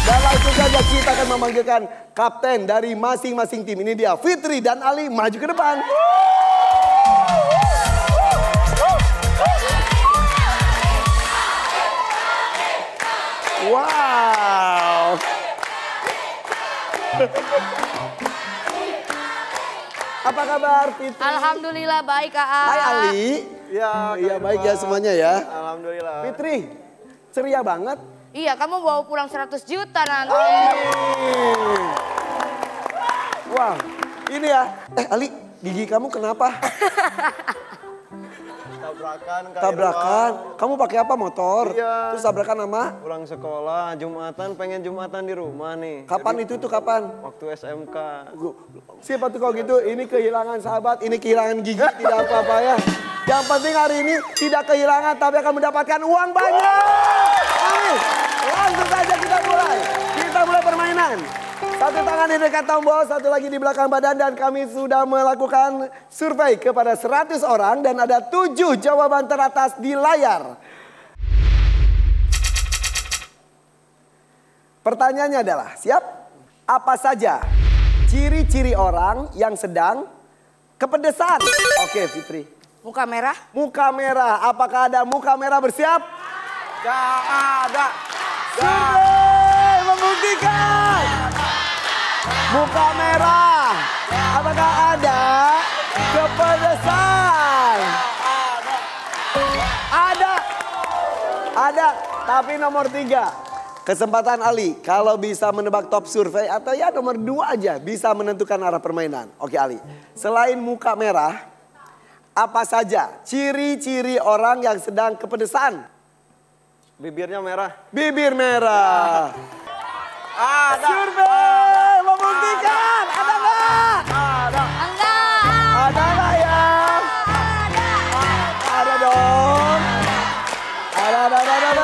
Dan langsung saja kita akan memanggilkan kapten dari masing-masing tim. Ini dia Fitri dan Ali, maju ke depan. Wow. Apa kabar Fitri? Alhamdulillah baik Kak. Hai Ali. Iya, baik ya semuanya ya. Alhamdulillah. Fitri, ceria banget. Iya, kamu bawa pulang 100 juta nanti. Amin. Wah, ini ya. Ali, gigi kamu kenapa? Tabrakan. Kamu pakai apa, motor? Iya. Terus tabrakan sama? Pulang sekolah, Jumatan, pengen Jumatan di rumah nih. Kapan itu tuh kapan? Waktu SMK. Siapa tuh kalau gitu? Ini kehilangan sahabat, ini kehilangan gigi, tidak apa-apa ya. Yang penting hari ini tidak kehilangan, tapi akan mendapatkan uang banyak. Amin. Langsung saja kita mulai. Kita mulai permainan. Satu tangan di dekat tombol, satu lagi di belakang badan. Dan kami sudah melakukan survei kepada 100 orang. Dan ada 7 jawaban teratas di layar. Pertanyaannya adalah, siap? Apa saja ciri-ciri orang yang sedang kepedesan? Oke Fitri. Muka merah? Muka merah. Apakah ada muka merah bersiap? Gak ada. Survei membuktikan. Muka merah. Apakah ada kepedesan? Ada. Tapi nomor 3. Kesempatan Ali, kalau bisa menebak top survei atau ya nomor 2 aja bisa menentukan arah permainan. Oke Ali, selain muka merah, apa saja ciri-ciri orang yang sedang kepedesan? Bibirnya merah. Bibir merah. Ada. Survei membuktikan, ada nggak? Ada. Enggak. Ada nggak ya? Ada dong. Ada.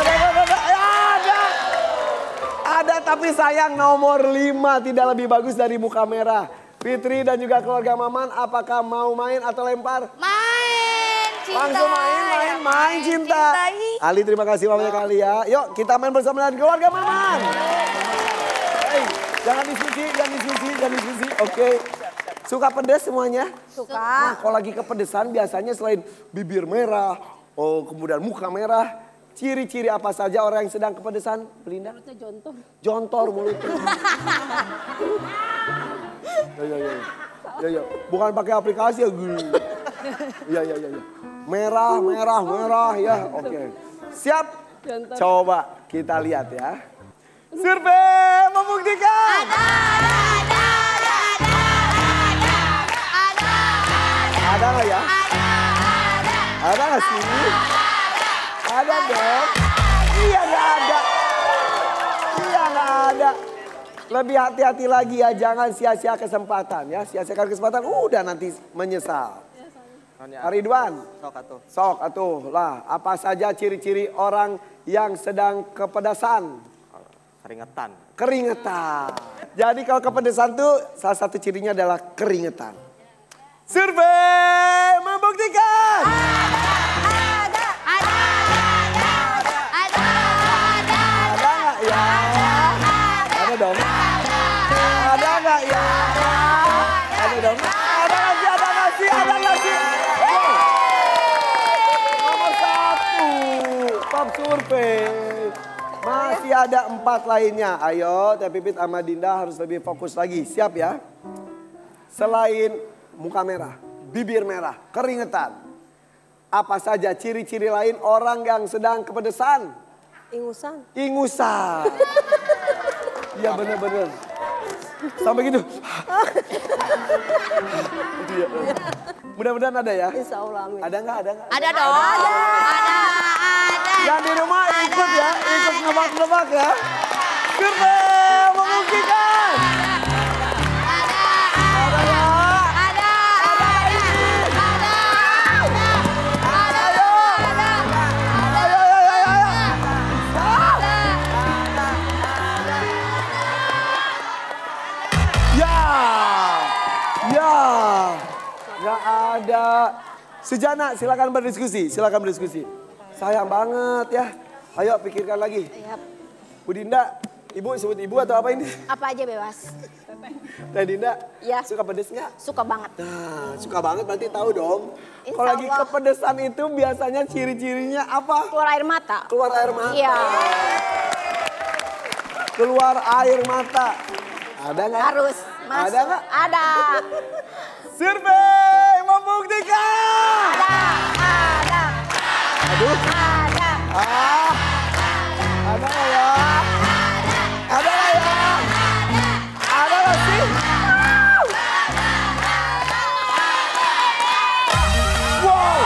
Ada, tapi sayang nomor 5 tidak lebih bagus dari muka merah. Fitri dan juga keluarga Maman, apakah mau main atau lempar? Main cinta. Langsung main cinta. Ali terima kasih banyak kali ya. Yuk kita main bersama dengan keluarga Maman. Hey, jangan diskusi. Oke. Suka pedas semuanya? Suka. Nah, kalau lagi kepedesan biasanya selain bibir merah, kemudian muka merah, ciri-ciri apa saja orang yang sedang kepedesan? Belinda? Mulutnya jontor. Jontor mulutnya. Ya. Bukan pakai aplikasi ya. Ya. Merah ya. Oke. Siap? Jontor. Coba kita lihat ya. Survei membuktikan. Ada nggak ya? Ada nggak sih? Ada dong. Iya nggak ada. Lebih hati-hati lagi ya, jangan sia-sia kesempatan ya. Sia-siakan kesempatan, udah nanti menyesal. Ridwan. Sok atuh lah. Apa saja ciri-ciri orang yang sedang kepedesan? Keringetan. Jadi kalau kepedesan tuh salah satu cirinya adalah keringetan. Survei membuktikan. Ada nggak ya? Ada dong. Ada nggak ya? Ada dong. Ada nggak sih? Nomor 1 top survei. Masih ada 4 lainnya. Ayo Teh Pipit sama Dinda harus lebih fokus lagi. Siap ya? Selain muka merah, bibir merah, keringetan. Apa saja ciri-ciri lain orang yang sedang kepedesan? Ingusan. Iya bener. Sampai gitu. Mudah-mudahan ada ya. Insya Allah amin. Ada nggak? Ada dong. Ada. Yang di rumah ikut ya, ikut nebak-nebak ya. Survei membuktikan. Nggak ada. Sujana, silakan berdiskusi. Sayang banget ya. Ayo pikirkan lagi. Bu Dinda, Ibu sebut ibu atau apa ini? Apa aja bebas. Teh Dinda, Ya. suka pedes nggak? Suka banget. Nah, suka banget berarti tahu dong. Insya Kalau lagi Allah. kepedesan itu biasanya ciri-cirinya apa? Keluar air mata. Keluar air mata. Iya. Keluar air mata. Ada nggak? Harus. Masuk. Ada nggak? Ada. Survei membuktikan. Ada. Aduh. Ada. Ada nggak ya? Ada nggak ya? Ada nggak sih? Wow.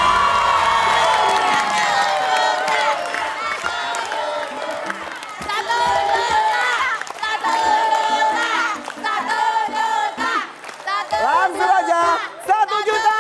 Langsung aja 1 juta.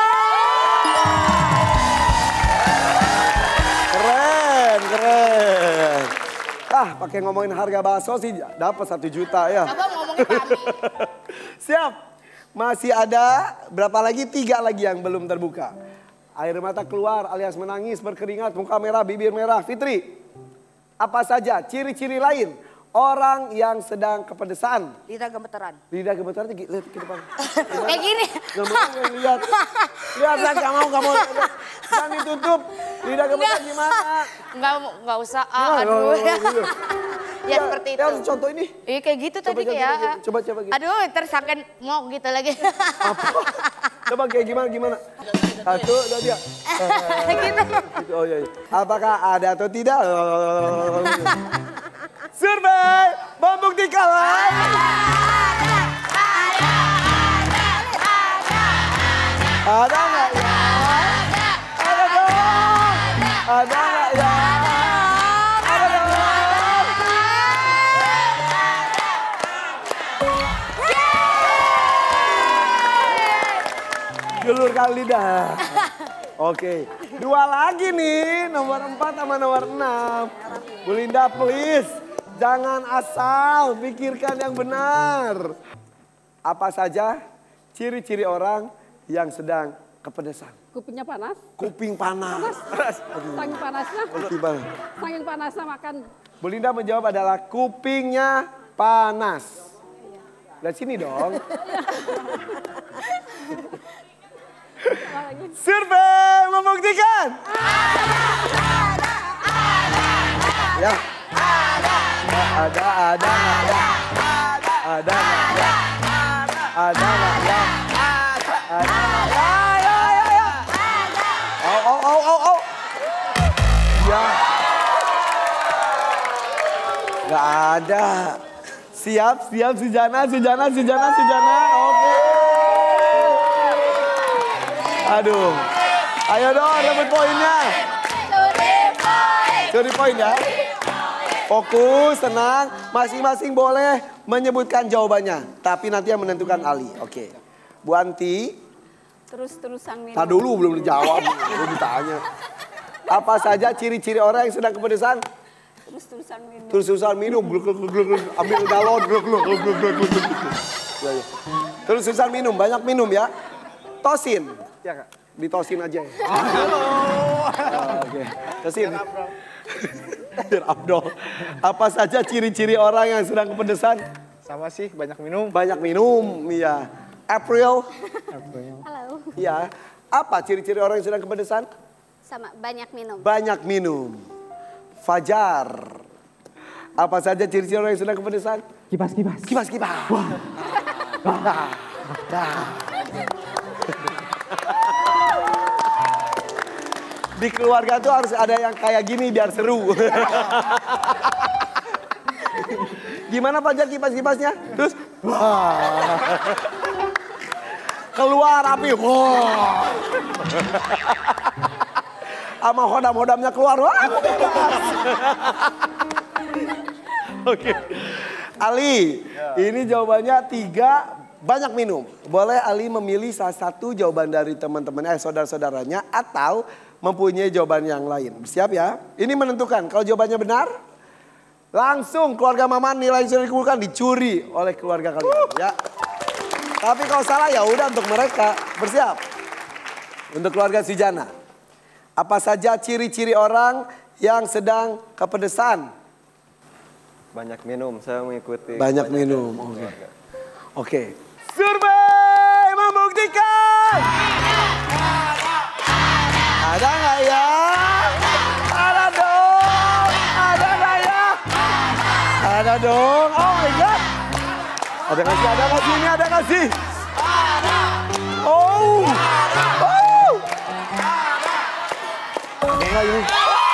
Keren, keren. Pakai ngomongin harga bakso sih dapat 1 juta ya. Abang ngomongin kami. Siap. Masih ada berapa lagi? 3 lagi yang belum terbuka. Air mata keluar alias menangis, berkeringat, muka merah, bibir merah. Fitri, apa saja ciri-ciri lain orang yang sedang kepedesan? Lidah gemeteran. Lidah gemeteran, lihat ke depan. Kayak gini. Gak mau lihat. Lihat lah, gak mau. Jangan ditutup. Lidah gemeteran gimana? Enggak usah. Gimana? Aduh. Gitu. Ya seperti itu. Harus contoh ini. Iya kayak gitu tadi kayak. Coba gitu. Aduh, tersangkan mau gitu lagi. Coba kayak gimana? 1, 2, 3. Gitu. Oh iya. Apakah ada atau tidak? Survei membuktikan. Ada nggak ya? Ada dong. Ada nggak ya? Ada dong. Gelurkan lidah. Oke, 2 lagi nih, nomor 4 sama nomor 6. Bu Linda please, jangan asal pikirkan yang benar. Apa saja ciri-ciri orang yang sedang kepedesan? Kupingnya panas, Kuping panas. saking panasnya, Kuping panas. saking panasnya makan. Bu Linda menjawab adalah kupingnya panas. Lihat sini dong. Survei membuktikan. Ya. Ada nggak ya? Ada nggak ya? Ada nggak ya? Ada nggak ya? Ya. Oh. Ya. Nggak ada. Siap Sujana. Oke. Aduh. Ayo dong rebut poinnya. Curi poin ya. Fokus, tenang. Masing-masing boleh menyebutkan jawabannya. Tapi nanti yang menentukan Ali. Oke. Bu Anti. Terus-terusan minum. Tak dulu belum dijawab. Belum ditanya. Apa saja ciri-ciri orang yang sedang kepedesan? Terus-terusan minum. Terus-terusan minum. Ambil galon. Terus-terusan minum. Banyak minum ya. Tosin. Ya Kak. Ditosin aja ya. Oke. Tosin. Biar Abdul. Apa saja ciri-ciri orang yang sedang kepedesan? Sama sih, banyak minum. Banyak minum, iya. April, Halo, iya. Apa ciri-ciri orang yang sedang kepedesan? sama banyak minum. Banyak minum. Fajar. Apa saja ciri-ciri orang yang sedang kepedesan? Kipas. Kipas. Di keluarga tuh harus ada yang kayak gini biar seru. Gimana Fajar kipas-kipasnya? Terus keluar api. Sama hodam-hodamnya keluar. Oke. Ali, ini jawabannya 3, banyak minum. Boleh Ali memilih salah satu jawaban dari teman-temannya, saudara-saudaranya, atau mempunyai jawaban yang lain. Siap ya? Ini menentukan kalau jawabannya benar, langsung keluarga Maman nilai yang sudah dikumpulkan dicuri oleh keluarga kalian. Ya. Tapi kalau salah ya udah untuk mereka. Bersiap. Untuk keluarga Sujana. Apa saja ciri-ciri orang yang sedang kepedesan? Banyak minum, saya mengikuti. Banyak minum, oke. Oke. Survei membuktikan. Ada nggak ya? Ada dong. Ada nggak ya? Ada dong. Oh my God. Ada nggak sih? Ada nggak sih? Ini ada nggak sih? Oh. Oh. Ada nggak ini?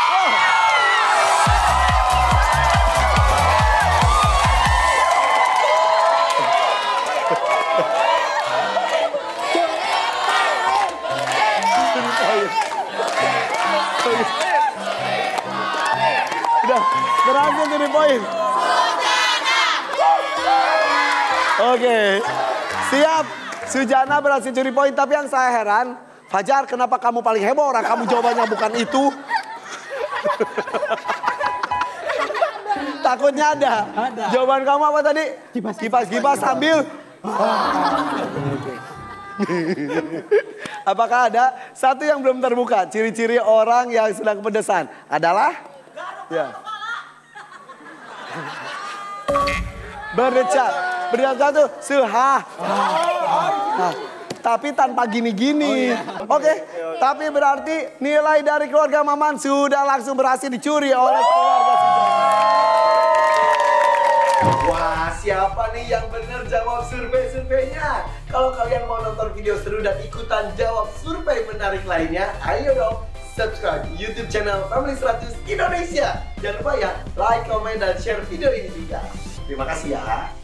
Udah, berhasil jadi poin. Oke, siap. Sujana berhasil curi poin, tapi yang saya heran, Fajar, kenapa kamu paling heboh? Orang kamu jawabannya bukan itu. Takutnya ada. Jawaban kamu apa tadi? Kipas-kipas sambil. Apakah ada satu yang belum terbuka? Ciri-ciri orang yang sedang kepedesan adalah? Ya. Berdecak. Berdecak itu suha. Tapi tanpa gini-gini. Oke. Tapi berarti nilai dari keluarga Maman sudah langsung berhasil dicuri oleh keluarga Sujana. Wah, siapa nih yang benar jawab survei-surveinya? Kalau kalian mau nonton video seru dan ikutan jawab survei menarik lainnya, ayo dong subscribe YouTube channel Family 100 Indonesia. Jangan lupa ya, like, comment, dan share video ini juga. Terima kasih ya.